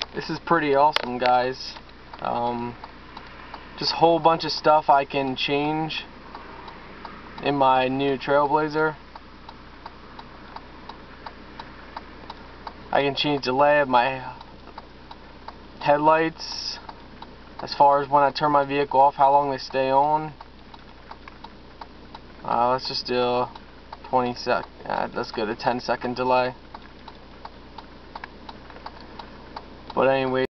This is pretty awesome, guys. Just a whole bunch of stuff I can change in my new Trailblazer. I can change the delay of my headlights, as far as when I turn my vehicle off, how long they stay on. Let's just do 20 sec. Let's go to 10-second delay. But anyway.